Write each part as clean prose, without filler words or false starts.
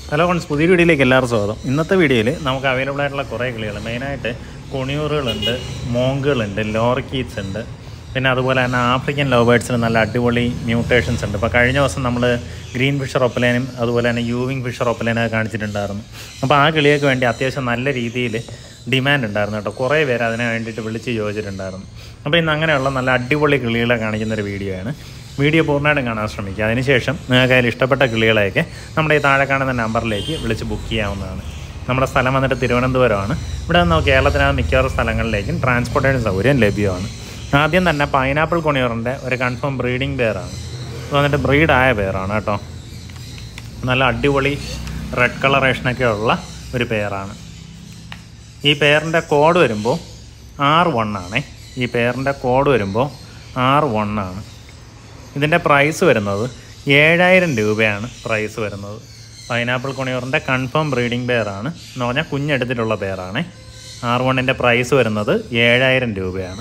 Hello friends, പുതിയ വീഡിയോയിലേക്ക് എല്ലാവർക്കും സ്വാഗതം. ഇന്നത്തെ വീഡിയോയിൽ നമുക്ക് അവൈലബിൾ ആയിട്ടുള്ള കുറേ കിളികൾ, മെയിനായിട്ട് കൊണിയൂറുകളുണ്ട്, മോങ്കുകളുണ്ട്, ലോറിക്കീറ്റ്സ് ഉണ്ട്, പിന്നെ അതുപോലെ തന്നെ ആഫ്രിക്കൻ ലവ് ബേർഡ്സിന് നല്ല അടിപൊളി മ്യൂട്ടേഷൻസ് ഉണ്ട്. ഇപ്പോൾ കഴിഞ്ഞ ദിവസം നമ്മൾ ഗ്രീൻ ഫിഷർ ഒപ്പലേനും അതുപോലെ തന്നെ യൂവിങ് ഫിഷർ ഒപ്പലേനൊക്കെ കാണിച്ചിട്ടുണ്ടായിരുന്നു. അപ്പോൾ ആ കിളിയൊക്കെ വേണ്ടി അത്യാവശ്യം നല്ല രീതിയിൽ ഡിമാൻഡ് ഉണ്ടായിരുന്നു കേട്ടോ. കുറേ പേര് അതിനെ വേണ്ടിയിട്ട് വിളിച്ച് ചോദിച്ചിട്ടുണ്ടായിരുന്നു. അപ്പോൾ ഇന്ന് അങ്ങനെയുള്ള നല്ല അടിപൊളി കിളികളെ കാണിക്കുന്നൊരു വീഡിയോ ആണ്. വീഡിയോ പൂർണ്ണമായിട്ടും കാണാൻ ശ്രമിക്കുക. അതിനുശേഷം നിങ്ങൾക്ക് അതിൽ ഇഷ്ടപ്പെട്ട കിളികളെയൊക്കെ നമ്മുടെ ഈ താഴെ കാണുന്ന നമ്പറിലേക്ക് വിളിച്ച് ബുക്ക് ചെയ്യാവുന്നതാണ്. നമ്മുടെ സ്ഥലം വന്നിട്ട് തിരുവനന്തപുരമാണ്. ഇവിടെ നിന്ന് കേരളത്തിനകത്ത് മിക്കവാറും സ്ഥലങ്ങളിലേക്കും ട്രാൻസ്പോർട്ടേഷൻ സൗകര്യം ലഭ്യമാണ്. ആദ്യം തന്നെ പൈനാപ്പിൾ കൊണിയൂറിൻ്റെ ഒരു കൺഫേം ബ്രീഡിംഗ് പെയറാണ്. ഇത് വന്നിട്ട് ബ്രീഡായ പെയറാണ് കേട്ടോ. നല്ല അടിപൊളി റെഡ് കളറേഷനൊക്കെ ഉള്ള ഒരു പെയറാണ്. ഈ പെയറിൻ്റെ കോഡ് വരുമ്പോൾ R1 ആണേ. ഈ പെയറിൻ്റെ കോഡ് വരുമ്പോൾ R1 ആണ്. ഇതിൻ്റെ പ്രൈസ് വരുന്നത് 7000 രൂപയാണ് പ്രൈസ് വരുന്നത്. പൈനാപ്പിൾ കൊണിയൂറിൻ്റെ കൺഫേം ബ്രീഡിംഗ് പെയറാണ് എന്ന് പറഞ്ഞാൽ കുഞ്ഞെടുത്തിട്ടുള്ള പെയറാണ്. R1ൻ്റെ പ്രൈസ് വരുന്നത് 7000 രൂപയാണ്.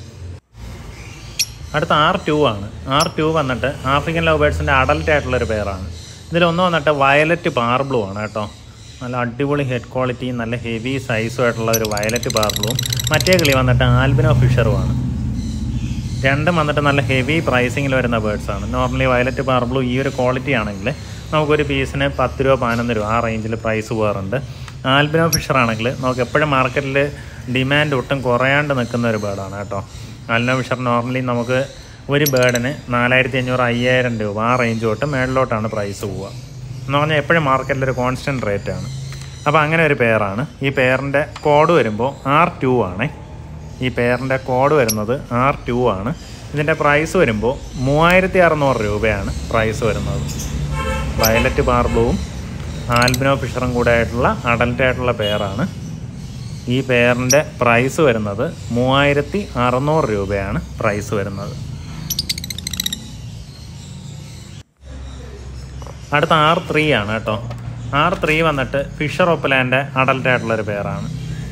അടുത്ത R2 ആണ്. R2 വന്നിട്ട് ആഫ്രിക്കൻ ലവ് ബേർഡ്സിൻ്റെ അഡൽട്ട് ആയിട്ടുള്ളൊരു പെയറാണ്. ഇതിലൊന്ന് വന്നിട്ട് വയലറ്റ് പാർബ്ലൂ ആണ് കേട്ടോ. നല്ല അടിപൊളി ഹെഡ് ക്വാളിറ്റിയും നല്ല ഹെവി സൈസും ആയിട്ടുള്ള ഒരു വയലറ്റ് പാർബ്ലൂവും മറ്റേ കിളി വന്നിട്ട് ആൽബിനോ ഫിഷറുമാണ്. രണ്ടും വന്നിട്ട് നല്ല ഹെവി പ്രൈസിങ്ങിൽ വരുന്ന ബേർഡ്സാണ്. നോർമലി വയലറ്റ് പാർബ്ലൂ ഈ ഒരു ക്വാളിറ്റി ആണെങ്കിൽ നമുക്കൊരു പീസിന് 10 രൂപ 11 രൂപ ആ റേഞ്ചിൽ പ്രൈസ് പോകാറുണ്ട്. ആൽബിനോ ഫിഷറാണെങ്കിൽ നമുക്ക് എപ്പോഴും മാർക്കറ്റിൽ ഡിമാൻഡ് ഒട്ടും കുറയാണ്ട് നിൽക്കുന്ന ഒരു ബേർഡാണ് കേട്ടോ. ആൽബിനോ ഫിഷർ നോർമലി നമുക്ക് ഒരു ബേർഡിന് 4500 5000 രൂപ ആ റേഞ്ച് തൊട്ട് മേളിലോട്ടാണ് പ്രൈസ് പോവുക. എന്ന് പറഞ്ഞാൽ എപ്പോഴും മാർക്കറ്റിലൊരു കോൺസ്റ്റൻറ്റ് റേറ്റാണ്. അപ്പോൾ അങ്ങനെ ഒരു പെയറാണ്. ഈ പെയറിൻ്റെ കോഡ് വരുമ്പോൾ R2 ആണ്. ഈ പെയറിൻ്റെ കോഡ് വരുന്നത് R2 ആണ്. ഇതിൻ്റെ പ്രൈസ് വരുമ്പോൾ 3600 രൂപയാണ് പ്രൈസ് വരുന്നത്. വയലറ്റ് പാർബ്ലൂവും ആൽബിനോ ഫിഷറും കൂടെ ആയിട്ടുള്ള അഡൽട്ട് ആയിട്ടുള്ള പെയറാണ്. ഈ പെയറിൻ്റെ പ്രൈസ് വരുന്നത് 3600 രൂപയാണ് പ്രൈസ് വരുന്നത്. അടുത്ത R3 ആണ് കേട്ടോ. R3 വന്നിട്ട് ഫിഷർ ഒപ്പലാൻ്റെ അഡൽട്ട് ആയിട്ടുള്ളൊരു പെയറാണ്.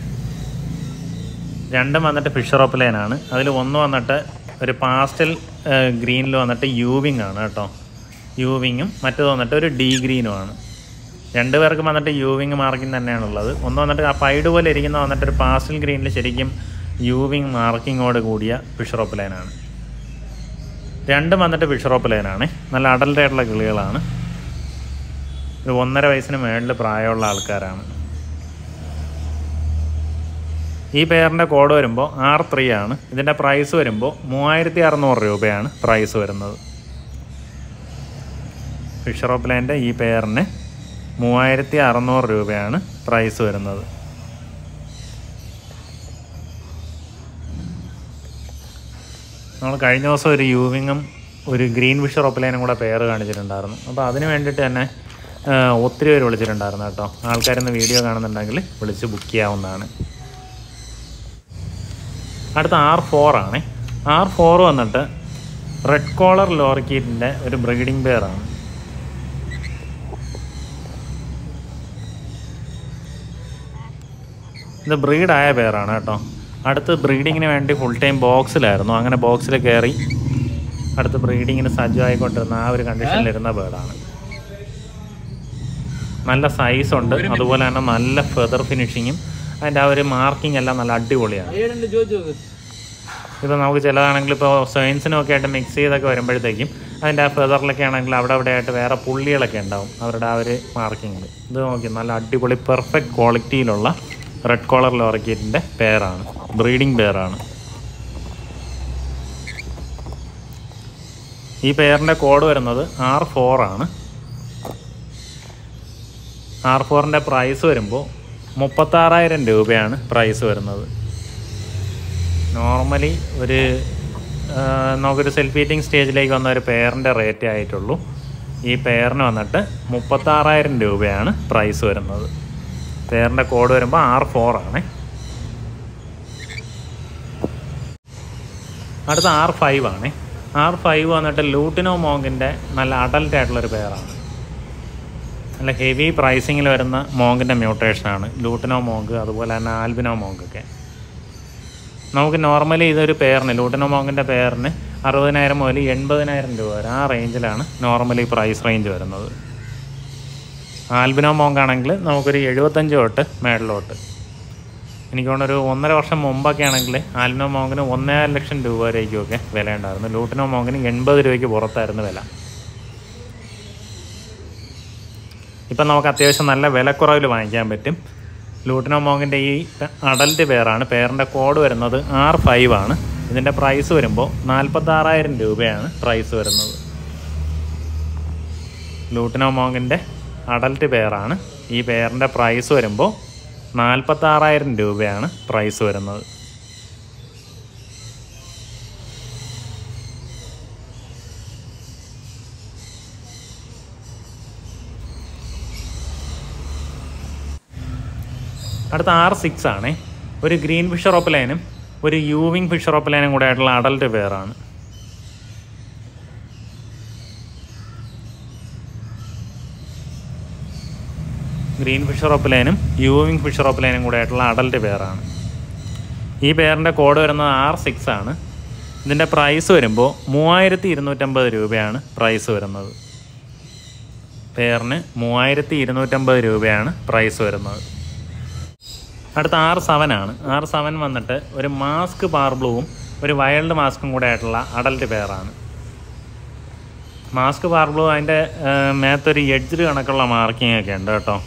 രണ്ടും വന്നിട്ട് ഫിഷർ ഒപ്പലൈനാണ്. അതിൽ ഒന്ന് വന്നിട്ട് ഒരു പാസ്റ്റൽ ഗ്രീനിൽ വന്നിട്ട് യൂവിങ് ആണ് കേട്ടോ. യൂവിങ്ങും മറ്റേത് വന്നിട്ട് ഒരു ഡി ഗ്രീനുമാണ്. രണ്ടുപേർക്കും വന്നിട്ട് യൂവിങ് മാർക്കിംഗ് തന്നെയാണുള്ളത്. ഒന്ന് വന്നിട്ട് ആ പൈഡ് പോലെ ഇരിക്കുന്ന വന്നിട്ട് ഒരു പാസ്റ്റൽ ഗ്രീനിൽ ശരിക്കും യൂവിങ് മാർക്കിങ്ങോട് കൂടിയ ഫിഷർ ഒപ്പലൈനാണ്. രണ്ടും വന്നിട്ട് ഫിഷർ ഒപ്പലൈനാണ്. നല്ല അഡൽട്ട് ആയിട്ടുള്ള കിളികളാണ്. ഒരു 1.5 വയസ്സിന് മേളിൽ പ്രായമുള്ള ആൾക്കാരാണ്. ഈ പെയറിൻ്റെ കോഡ് വരുമ്പോൾ R3 ആണ്. ഇതിൻ്റെ പ്രൈസ് വരുമ്പോൾ 3600 രൂപയാണ് പ്രൈസ് വരുന്നത്. ഫിഷർ ഓപ്ലാൻ്റെ ഈ പെയറിന് 3600 രൂപയാണ് പ്രൈസ് വരുന്നത്. നമ്മൾ കഴിഞ്ഞ ദിവസം ഒരു യൂവിങ്ങും ഒരു ഗ്രീൻ ഫിഷർ ഓപ്ലൈനും കൂടെ പെയർ കാണിച്ചിട്ടുണ്ടായിരുന്നു. അപ്പോൾ അതിന് വേണ്ടിയിട്ട് തന്നെ ഒത്തിരി പേര് വിളിച്ചിട്ടുണ്ടായിരുന്നു കേട്ടോ. ആൾക്കാരൊന്ന് വീഡിയോ കാണുന്നുണ്ടെങ്കിൽ വിളിച്ച് ബുക്ക് ചെയ്യാവുന്നതാണ്. അടുത്ത R4 ആണ്. R4 വന്നിട്ട് റെഡ് കോളർ ലോറിക്കീറ്റിൻ്റെ ഒരു ബ്രീഡിംഗ് പെയറാണ്. ഇത് ബ്രീഡായ പെയറാണ് കേട്ടോ. അടുത്ത് ബ്രീഡിങ്ങിന് വേണ്ടി ഫുൾ ടൈം ബോക്സിലായിരുന്നു. അങ്ങനെ ബോക്സിൽ കയറി അടുത്ത് ബ്രീഡിങ്ങിന് സജ്ജമായിക്കൊണ്ടിരുന്ന ആ ഒരു കണ്ടീഷനിലിരുന്ന ബേർഡാണ്. നല്ല സൈസുണ്ട്. അതുപോലെ തന്നെ നല്ല ഫെദർ ഫിനിഷിങ്ങും അതിൻ്റെ ആ ഒരു മാർക്കിംഗ് എല്ലാം നല്ല അടിപൊളിയാണ്. ഇപ്പോൾ നമുക്ക് ചിലതാണെങ്കിൽ ഇപ്പോൾ സയൻസിനൊക്കെ ആയിട്ട് മിക്സ് ചെയ്തൊക്കെ വരുമ്പോഴത്തേക്കും അതിൻ്റെ ആ ഫെദറിലൊക്കെ ആണെങ്കിൽ അവിടെ ആയിട്ട് വേറെ പുള്ളികളൊക്കെ ഉണ്ടാവും അവരുടെ ആ ഒരു മാർക്കിങ്ങിൽ. ഇത് നോക്കി നല്ല അടിപൊളി പെർഫെക്റ്റ് ക്വാളിറ്റിയിലുള്ള റെഡ് കോളർ ലോറിക്കീറ്റിൻ്റെ പെയറാണ്. ബ്രീഡിംഗ് പെയറാണ്. ഈ പെയറിൻ്റെ കോഡ് വരുന്നത് R4 ആണ്. R4ൻ്റെ പ്രൈസ് വരുമ്പോൾ 36,000 രൂപയാണ് പ്രൈസ് വരുന്നത്. നോർമലി ഒരു നമുക്കൊരു സെൽഫ് ഈറ്റിംഗ് സ്റ്റേജിലേക്ക് വന്ന ഒരു പെയറിൻ്റെ റേറ്റ് ആയിട്ടുള്ളൂ. ഈ പെയറിന് വന്നിട്ട് 36,000 രൂപയാണ് പ്രൈസ് വരുന്നത്. പെയറിൻ്റെ കോഡ് വരുമ്പോൾ R4 ആണ്. അടുത്ത R5 ആണ്. R5 വന്നിട്ട് ലൂട്ടിനോ മോങ്കിൻ്റെ നല്ല അഡൽട്ട് ആയിട്ടുള്ളൊരു പെയറാണ്. നല്ല ഹെവി പ്രൈസിങ്ങിൽ വരുന്ന മോങ്കിൻ്റെ മ്യൂട്ടേഷനാണ് ലൂട്ടിനോ മോങ്ക്, അതുപോലെ തന്നെ ആൽബിനോ മോങ്കൊക്കെ. നമുക്ക് നോർമലി ഇതൊരു പെയറിന് ലൂട്ടിനോ മോങ്കിൻ്റെ പെയറിന് 60,000 മുതൽ 80,000 രൂപ വരെ ആ റേഞ്ചിലാണ് നോർമലി പ്രൈസ് റേഞ്ച് വരുന്നത്. ആൽബിനോ മോങ്കാണെങ്കിൽ നമുക്കൊരു 75 തൊട്ട് മേളിലോട്ട്. എനിക്ക് തോന്നുന്നൊരു 1.5 വർഷം മുമ്പൊക്കെ ആണെങ്കിൽ ആൽബിനോ മോങ്കിന് 1.5 ലക്ഷം രൂപ വരേക്കുമൊക്കെ വില ഉണ്ടായിരുന്നു. ലൂട്ടിനോ മോങ്കിന് 80 രൂപയ്ക്ക് പുറത്തായിരുന്നു വില. ഇപ്പം നമുക്ക് അത്യാവശ്യം നല്ല വിലക്കുറവിൽ വാങ്ങിക്കാൻ പറ്റും. ലൂട്ടിനോ മോങ്കിൻ്റെ ഈ അഡൽറ്റ് പെയറാണ്. പെയറിൻ്റെ കോഡ് വരുന്നത് R5 ആണ്. ഇതിൻ്റെ പ്രൈസ് വരുമ്പോൾ 46,000 രൂപയാണ് പ്രൈസ് വരുന്നത്. ലൂട്ടിനോ മോങ്കിൻ്റെ അഡൽറ്റ് പെയറാണ്. ഈ പെയറിൻ്റെ പ്രൈസ് വരുമ്പോൾ 46,000 രൂപയാണ് പ്രൈസ് വരുന്നത്. അടുത്ത R6 ആണ്. ഒരു ഗ്രീൻ ഫിഷർ ഓപ്പലൈനും ഒരു യൂവിങ് ഫിഷർ ഓപ്പലൈനും കൂടെ ആയിട്ടുള്ള അഡൽറ്റ് പെയറാണ്. ഗ്രീൻ ഫിഷർ ഓപ്പലൈനും യൂവിങ് ഫിഷർ ഓപ്പലൈനും കൂടെ ആയിട്ടുള്ള അഡൽറ്റ് പെയറാണ്. ഈ പെയറിൻ്റെ കോഡ് വരുന്നത് R6 ആണ്. ഇതിൻ്റെ പ്രൈസ് വരുമ്പോൾ 3,250 രൂപയാണ് പ്രൈസ് വരുന്നത്. പെയറിന് 3,250 രൂപയാണ് പ്രൈസ് വരുന്നത്. അടുത്ത R7 ആണ്. R7 വന്നിട്ട് ഒരു മാസ്ക് പാർബ്ലൂവും ഒരു വൈൽഡ് മാസ്കും കൂടെ ആയിട്ടുള്ള അഡൽറ്റ് പെയറാണ്. മാസ്ക് പാർബ്ലൂ അതിൻ്റെ മേത്തൊരു എഡ്ജ് കണക്കുള്ള മാർക്കിംഗ് ഒക്കെ ഉണ്ട് കേട്ടോ.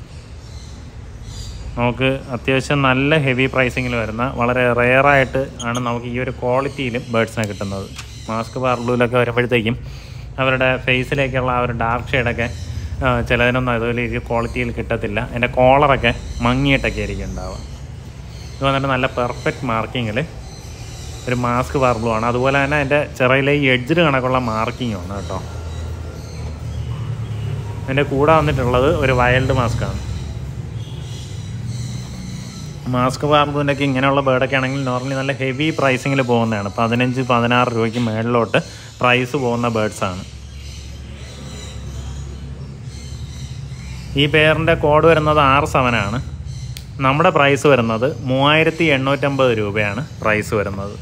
നമുക്ക് അത്യാവശ്യം നല്ല ഹെവി പ്രൈസിങ്ങിൽ വരുന്ന വളരെ റെയറായിട്ട് ആണ് നമുക്ക് ഈ ഒരു ക്വാളിറ്റിയിലും ബേഡ്സിനെ കിട്ടുന്നത്. മാസ്ക് പാർബ്ലൂവിലൊക്കെ വരുമ്പോഴത്തേക്കും അവരുടെ ഫേസിലേക്കുള്ള ആ ഒരു ഡാർക്ക് ഷെയ്ഡൊക്കെ ചിലതിനൊന്നും അതുപോലെ ഈ ക്വാളിറ്റിയിൽ കിട്ടത്തില്ല. അതിൻ്റെ കോളറൊക്കെ മങ്ങിയിട്ടൊക്കെ ആയിരിക്കും ഉണ്ടാവുക. ഇത് വന്നിട്ട് നല്ല പെർഫെക്റ്റ് മാർക്കിങ്ങിൽ ഒരു മാസ്ക് പാർബ്ലൂ ആണ്. അതുപോലെ തന്നെ അതിൻ്റെ ചിറയിലെ ഈ എഡ്ജിൽ കണക്കുള്ള മാർക്കിങ്ങുമാണ് കേട്ടോ. അതിൻ്റെ കൂടെ വന്നിട്ടുള്ളത് ഒരു വൈൽഡ് മാസ്കാണ്. മാസ്ക് പാർബ്ലൂവിൻ്റെയൊക്കെ ഇങ്ങനെയുള്ള ബേഡൊക്കെ ആണെങ്കിൽ നോർമലി നല്ല ഹെവി പ്രൈസിങ്ങിൽ പോകുന്നതാണ്. 15-16 രൂപയ്ക്ക് മേളിലോട്ട് പ്രൈസ് പോകുന്ന ബേഡ്സാണ്. ഈ പെയറിൻ്റെ കോഡ് വരുന്നത് R7 ആണ്. നമ്മുടെ പ്രൈസ് വരുന്നത് 3,850 രൂപയാണ് പ്രൈസ് വരുന്നത്.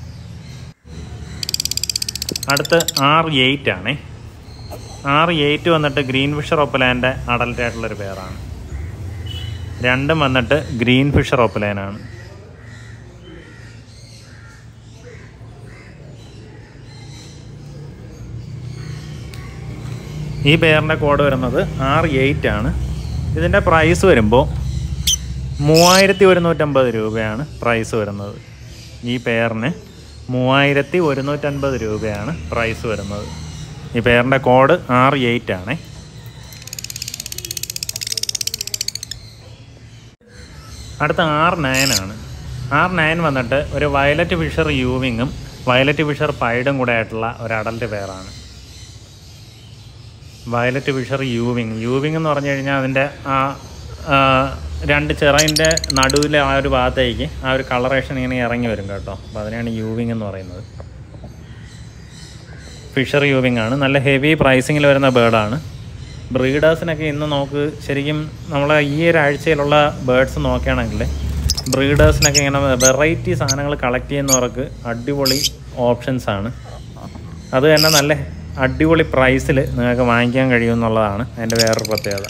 അടുത്ത് R8 ആണ്. R8 വന്നിട്ട് ഗ്രീൻ ഫിഷർ ഓപ്പലൈൻ്റെ അഡൽറ്റ് ആയിട്ടുള്ളൊരു പെയറാണ്. രണ്ടും വന്നിട്ട് ഗ്രീൻ ഫിഷർ ഓപ്പലൈനാണ്. ഈ പെയറിൻ്റെ കോഡ് വരുന്നത് R8 ആണ്. ഇതിൻ്റെ പ്രൈസ് വരുമ്പോൾ 3,150 രൂപയാണ് പ്രൈസ് വരുന്നത്. ഈ പെയറിന് 3,150 രൂപയാണ് പ്രൈസ് വരുന്നത്. ഈ പെയറിൻ്റെ കോഡ് R8 ആണ്. അടുത്ത R9 ആണ്. R9 വന്നിട്ട് ഒരു വയലറ്റ് ഫിഷർ യൂവിങ്ങും വയലറ്റ് ഫിഷർ പൈഡും കൂടെ ആയിട്ടുള്ള ഒരു അഡൽറ്റ് പെയറാണ്. വയലറ്റ് ഫിഷർ യൂവിങ് എന്ന് പറഞ്ഞു കഴിഞ്ഞാൽ അതിൻ്റെ ആ രണ്ട് ചിറകിൻ്റെ നടുവിലെ ആ ഒരു ഭാഗത്തേക്ക് ആ ഒരു കളറേഷൻ ഇങ്ങനെ ഇറങ്ങി വരും കേട്ടോ. അപ്പോൾ അതിനാണ് യൂവിങ് എന്ന് പറയുന്നത്. ഫിഷർ യൂവിങ് ആണ്. നല്ല ഹെവി പ്രൈസിങ്ങിൽ വരുന്ന ബേർഡാണ്. ബ്രീഡേഴ്സിനൊക്കെ ഇന്ന് നമുക്ക് ശരിക്കും നമ്മളെ ഈ ഒരാഴ്ചയിലുള്ള ബേർഡ്സ് നോക്കുകയാണെങ്കിൽ ബ്രീഡേഴ്സിനൊക്കെ ഇങ്ങനെ വെറൈറ്റി സാധനങ്ങൾ കളക്ട് ചെയ്യുന്നവർക്ക് അടിപൊളി ഓപ്ഷൻസാണ്. അത് തന്നെ നല്ല അടിപൊളി പ്രൈസിൽ നിങ്ങൾക്ക് വാങ്ങിക്കാൻ കഴിയുമെന്നുള്ളതാണ് അതിൻ്റെ വേറൊരു പ്രത്യേകത.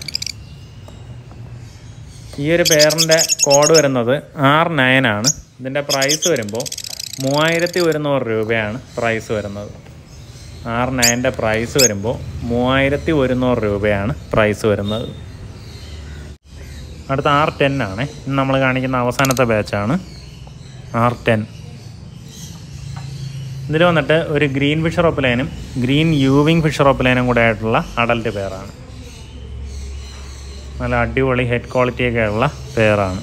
ഈ ഒരു പെയറിൻ്റെ കോഡ് വരുന്നത് R9 ആണ്. ഇതിൻ്റെ പ്രൈസ് വരുമ്പോൾ 3,100 രൂപയാണ് പ്രൈസ് വരുന്നത്. R9ൻ്റെ പ്രൈസ് വരുമ്പോൾ 3,100 രൂപയാണ് പ്രൈസ് വരുന്നത്. അടുത്ത R10 ആണ്. ഇന്ന് നമ്മൾ കാണിക്കുന്ന അവസാനത്തെ ബാച്ചാണ് R10. ഇതിൽ വന്നിട്ട് ഒരു ഗ്രീൻ ഫിഷർ ഓപ്പലൈനും ഗ്രീൻ യൂവിങ് ഫിഷർ ഓപ്പലൈനും കൂടെ ആയിട്ടുള്ള അഡൽറ്റ് പെയറാണ്. നല്ല അടിപൊളി ഹെഡ് ക്വാളിറ്റിയൊക്കെ ഉള്ള പെയറാണ്.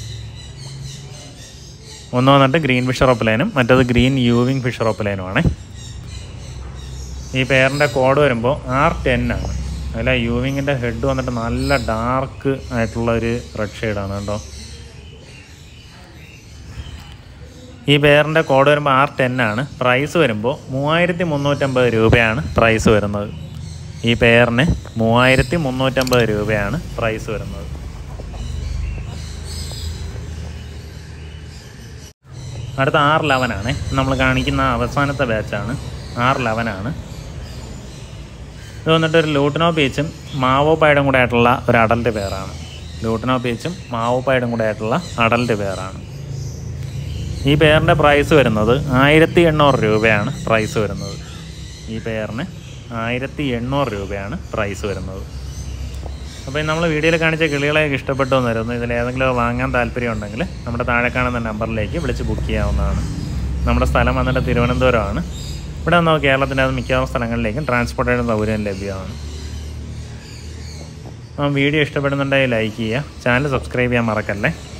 ഒന്ന് വന്നിട്ട് ഗ്രീൻ ഫിഷർ ഓപ്പലൈനും മറ്റേത് ഗ്രീൻ യൂവിങ് ഫിഷർ ഓപ്പലൈനുമാണ്. ഈ പെയറിൻ്റെ കോഡ് വരുമ്പോൾ R10 ആണ്. അതിൽ യൂവിങ്ങിൻ്റെ ഹെഡ് വന്നിട്ട് നല്ല ഡാർക്ക് ആയിട്ടുള്ളൊരു റെഡ് ഷെയ്ഡാണ് കേട്ടോ. ഈ പെയറിൻ്റെ കോഡ് വരുമ്പോൾ R10 ആണ്. പ്രൈസ് വരുമ്പോൾ 3,350 രൂപയാണ് പ്രൈസ് വരുന്നത്. ഈ പെയറിന് 3,350 രൂപയാണ് പ്രൈസ് വരുന്നത്. അടുത്ത R11 ആണ്. നമ്മൾ കാണിക്കുന്ന അവസാനത്തെ ബാച്ചാണ് R11 ആണ്. ഇത് വന്നിട്ടൊരു ലൂട്ടിനോ പീച്ചും മാവോ പൈഡും കൂടെ ആയിട്ടുള്ള ഒരു അഡൽട്ട് പെയറാണ്. ലൂട്ടിനോ പീച്ചും മാവോ പൈഡും കൂടെ ആയിട്ടുള്ള അഡൽട്ട് പെയറാണ്. ഈ പെയറിൻ്റെ പ്രൈസ് വരുന്നത് 1800 രൂപയാണ് പ്രൈസ് വരുന്നത്. ഈ പെയറിന് 1800 രൂപയാണ് പ്രൈസ് വരുന്നത്. അപ്പോൾ നമ്മൾ വീഡിയോയിൽ കാണിച്ച കിളികളെയൊക്കെ ഇഷ്ടപ്പെട്ടു വന്നിരുന്നു. ഇതിലേതെങ്കിലും വാങ്ങാൻ താല്പര്യം ഉണ്ടെങ്കിൽ നമ്മുടെ താഴെ കാണുന്ന നമ്പറിലേക്ക് വിളിച്ച് ബുക്ക് ചെയ്യാവുന്നതാണ്. നമ്മുടെ സ്ഥലം വന്നിട്ട് തിരുവനന്തപുരമാണ്. ഇവിടെ നിന്ന് കേരളത്തിൻ്റെ അത് മിക്കവാറും സ്ഥലങ്ങളിലേക്കും ട്രാൻസ്പോർട്ടേഷൻ സൗകര്യം ലഭ്യമാണ്. വീഡിയോ ഇഷ്ടപ്പെടുന്നുണ്ടെങ്കിൽ ലൈക്ക് ചെയ്യുക, ചാനൽ സബ്സ്ക്രൈബ് ചെയ്യാൻ മറക്കല്ലേ.